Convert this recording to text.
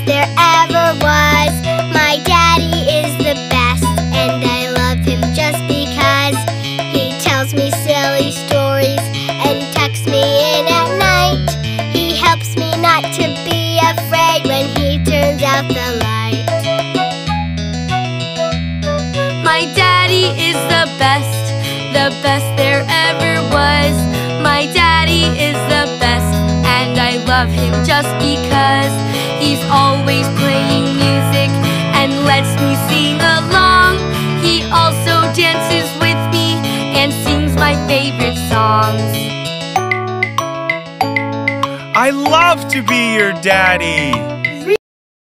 there ever was. My daddy is the best, and I love him just because. He tells me silly stories and tucks me in at night. He helps me not to be afraid when he turns out the light. My daddy is the best there ever was. My daddy is the best, and I love him just because. He's always playing music and lets me sing along. He also dances with me and sings my favorite songs. I love to be your daddy.